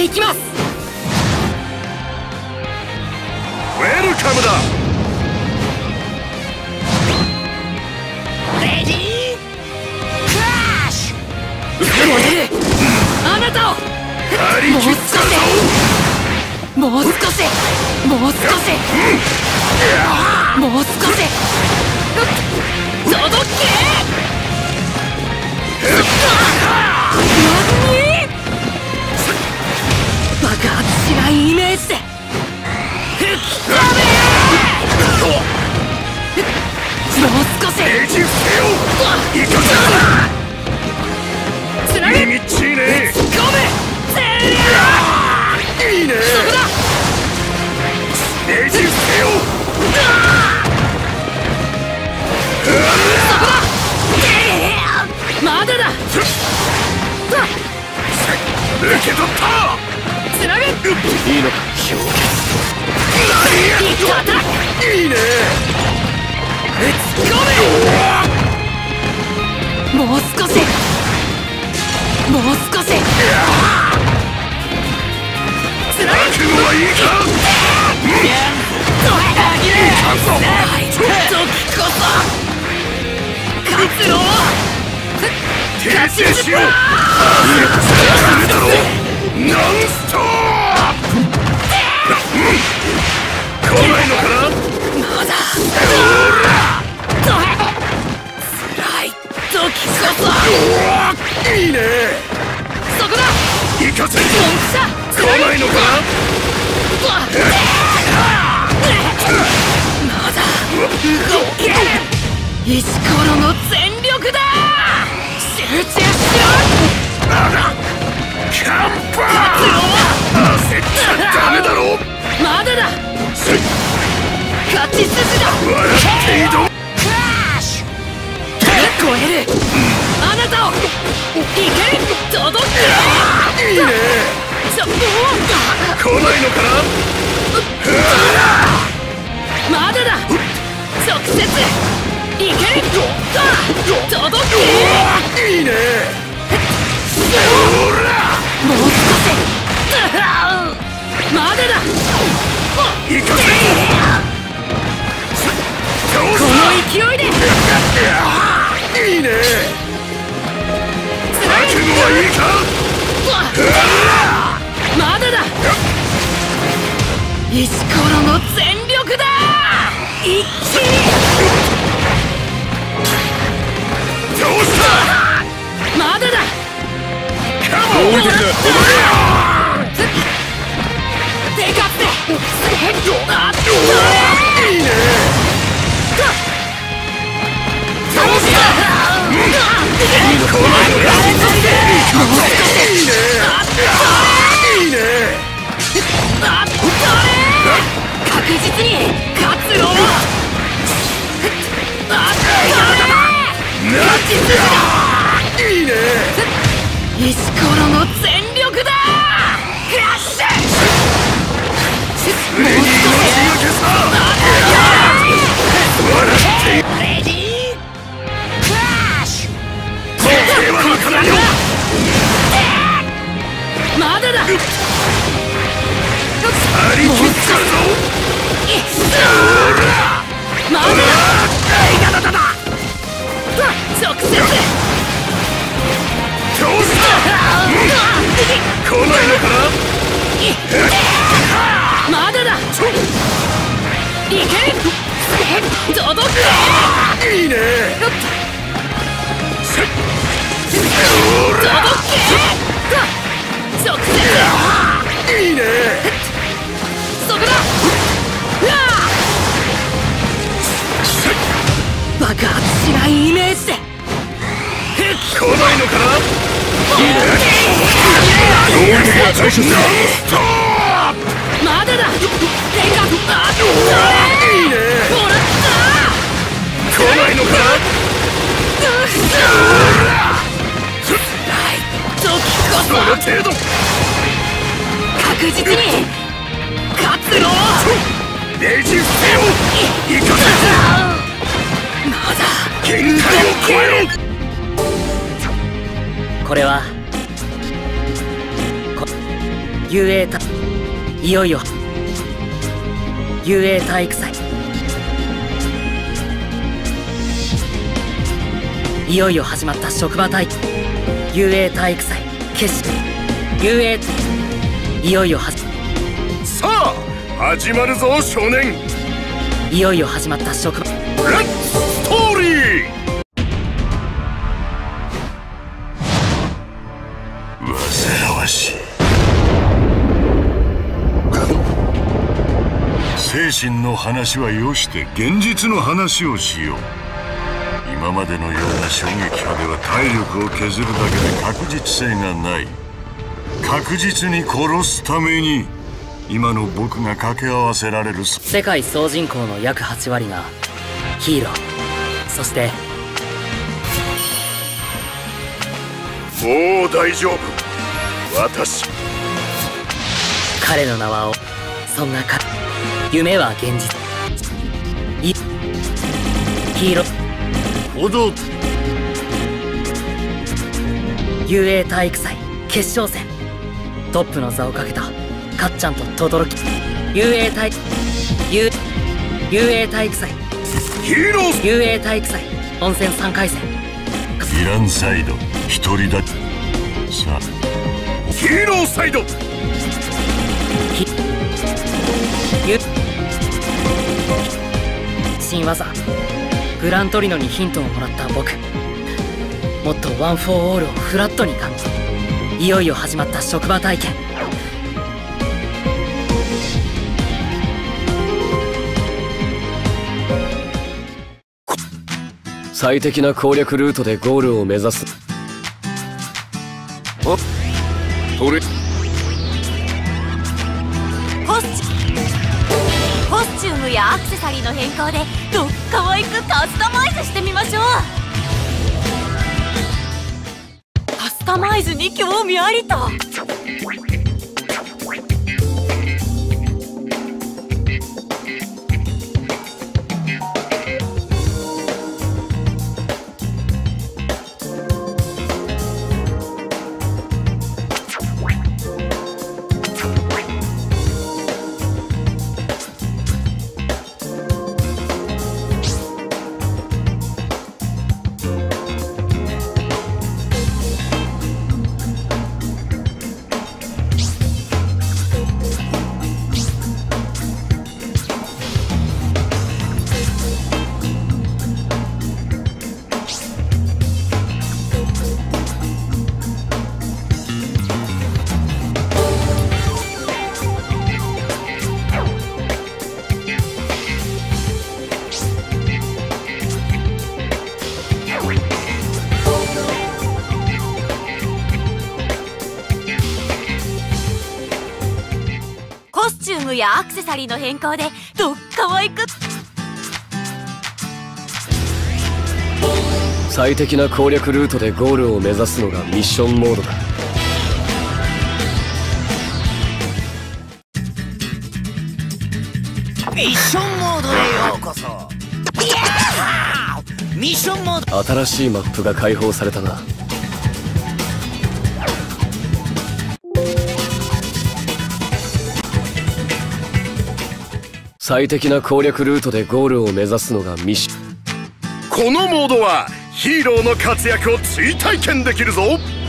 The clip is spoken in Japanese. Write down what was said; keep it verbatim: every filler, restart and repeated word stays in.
いきます。 ウェルカムだ。 レディークラッシュ。あなたをもう少しもう少しもう少しもう少し届け。爆発しないイメージで吹き飛べ。もう少しエジプテよ行かせる。 つなげ耳っちいね。 突っ込め。全力いいね。 そこだ。 エジプテよそこだ。まだだ。 受け取った。 つなげ。いいのか。氷結いいね。 突っ込め。もう少しもう少しつなげ。 覚悟はいいか。 時こそ勝つの訂正しよう。ダメだろ。ノンストップ。来ないのかな。 まだつらい時こそ。 いいね。 そこだ。 行かせるぞ。来ないのかな。 まだ動け。石ころの全力だ。集中しろ。 あらキャンパー。焦っちゃダメだろ。 まだだ。勝ち筋だ。 笑って挑む。 クラッシュ。超える。あなたをいける。届け。 いいね。 ちょっと来ないのかな。 まだだ。直接いける。届け。 いいね。 もう少し。まだだ。 行かせる。 この勢いで。 いいね。 つなげ。 覚悟はいいか。 まだだ。石ころの全力だ。一気にどうした。 まだだ。 カモン。 手かってあっといいね。 どうした。 いいのか。いいね。いいね。 あっと確実に勝つの。あっといいね。 石ころの全力だ。クラッシュ。 レディーの仕分けさ。 レディークラッシュ。 手は抜かないよ。 まだだ。 張り切っちゃうぞ。 まだだ。直接どうした。来ないのかな。 まだだ。いける。届け。 いいね。 届け。直接いいね。 そこだ。爆発しないイメージで。 来ないのかな。いいね。 まだだ。手があっといいね。 もらった。 来ないのかな。 時こそその程度。 確実に勝つの。 エジプテを行かせる。 まだ限界を超えろ。 これはこ雄英体いよいよ雄英体育祭いよいよ始まった職場体雄英体育祭決勝雄英いよいよ始さあ始まるぞ少年。 いよいよ始まった職場レッツストーリー。煩わしい。精神の話はよして現実の話をしよう。今までのような衝撃波では体力を削るだけで確実性がない。確実に殺すために今の僕が掛け合わせられる。 世界総人口の約はち割がヒーロー。そしてもう大丈夫。私彼の名はそんなか夢は現実いヒーローほど雄英体育祭決勝戦トップの座をかけたかっちゃんと轟雄英体雄雄英体育祭ヒーロー雄英体育祭本戦さんかい戦ヴィランサイド一人だけさあヒーローサイドひゆ新技グラントリノにヒントをもらった僕もっとワン・フォー・オールをフラットに感じいよいよ始まった職場体験最適な攻略ルートでゴールを目指す。 あそれコスチコスチュームやアクセサリーの変更でどっかわいくカスタマイズしてみましょう。カスタマイズに興味ありと。コスチュームやアクセサリーの変更でどっかわいく。 最適な攻略ルートでゴールを目指すのがミッションモードだ。 ミッションモードへようこそ。いやーミッションモード。 新しいマップが開放されたな。最適な攻略ルートでゴールを目指すのがミッション。 このモードはヒーローの活躍を追体験できるぞ。